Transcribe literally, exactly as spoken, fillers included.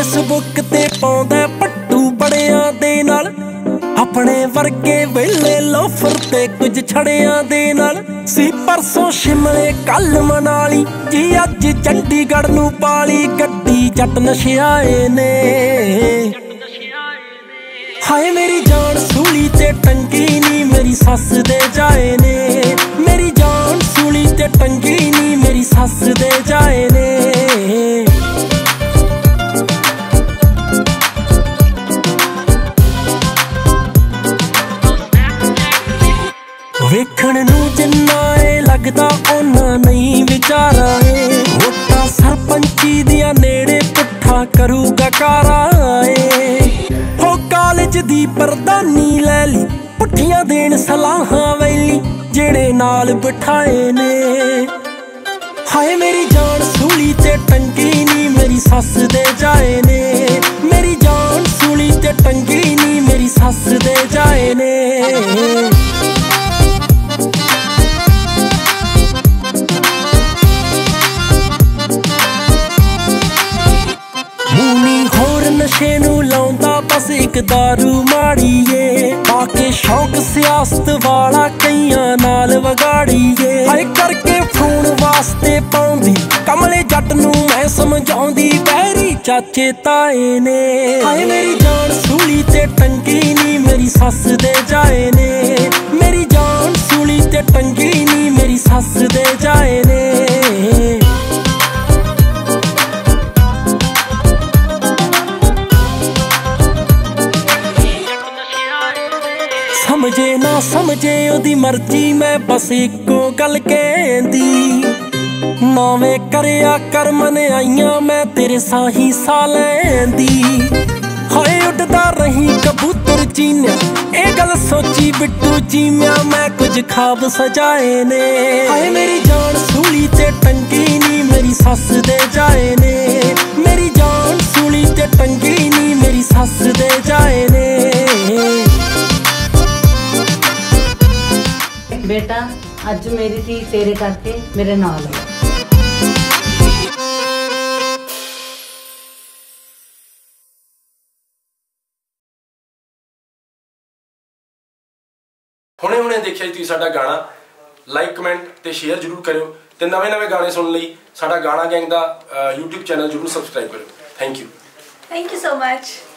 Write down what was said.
Facebook ते पाउंदा पट्टू बड़ियां दे नाल, अपने वर्गे वेले लोफर ते कुछ छड़ियां दे नाल। सी परसों शिमले कल मनाली जी, अज चंडीगढ़ नू पाली गड्डी जट नशियाए ने। हाय मेरी जान सूली ते टंगी नी मेरी सस दे जाए ने, मेरी जान सूली ते टंगी नी मेरी सस दे जाए ने। वेखण नू जिन्ना ए लगदा ओना नहीं विचारा ए, वोटां सरपंची दियां नेड़े पुट्ठा करूगा कारा ए। हो कालेज दी प्रधानी लै ली, पुट्ठियां देन सलाहां वैली जेड़े नाल बिठाए ने। हाय मेरी जान सूली ते टंगी नी मेरी सस दे जाए ने, मेरी जान सूली ते टंगी नी मेरी सस दे जाए ने। नशे नू लाउंदा बस एक दारू माड़ीए, बाके शौक सियासत वाला कईयां नाल वगाड़ीए। हाय करके फोन वास्ते पाउंदी कमले जट नू मैं समझाउंदी बैरी चाचे ताए ने। हाय मेरी जान सूली ते टंगी नी मेरी सस दे जाए ने, मेरी जान सूली ते टंगी नी मेरी सस दे जाए ने। समझे ना समझे ओदी मर्जी मैं बस इको गल कहंदी, नावे करया कर मन आईयां मैं तेरे साही सा लैंदी। हाय उड़दा रही कबूतर चीन्या ए गल सोची बिट्टू चीम्या मैं कुछ ख्वाब सजाए ने। हाय मेरी जान सूली ते टंगी नी मेरी सस दे जाए ने, मेरी जान सूली ते टंगी नी मेरी सस दे जाए ने। बेटा अज मेरी धी तेरे करके मेरे नाल है। ਹੁਣੇ ਹੁਣੇ ਦੇਖਿਆ ਜੀ ਸਾਡਾ ਗਾਣਾ, ਲਾਈਕ ਕਮੈਂਟ ਤੇ ਸ਼ੇਅਰ ਜਰੂਰ ਕਰਿਓ ਤੇ ਨਵੇਂ ਨਵੇਂ ਗਾਣੇ ਸੁਣਨ ਲਈ ਸਾਡਾ ਗਾਣਾ ਗੈਂਗ ਦਾ YouTube ਚੈਨਲ ਜਰੂਰ ਸਬਸਕ੍ਰਾਈਬ ਕਰਿਓ। Thank you thank you so much.